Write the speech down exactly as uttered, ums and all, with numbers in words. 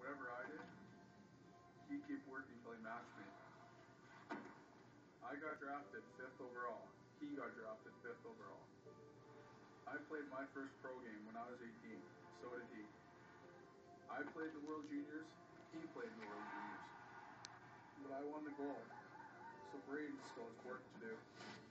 whatever I did, he kept working until he matched me. I got drafted fifth overall. He got drafted fifth overall. I played my first pro game when I was eighteen. So did he. I played the World Juniors. He played the World Juniors. But I won the gold. So Brayden still has work to do.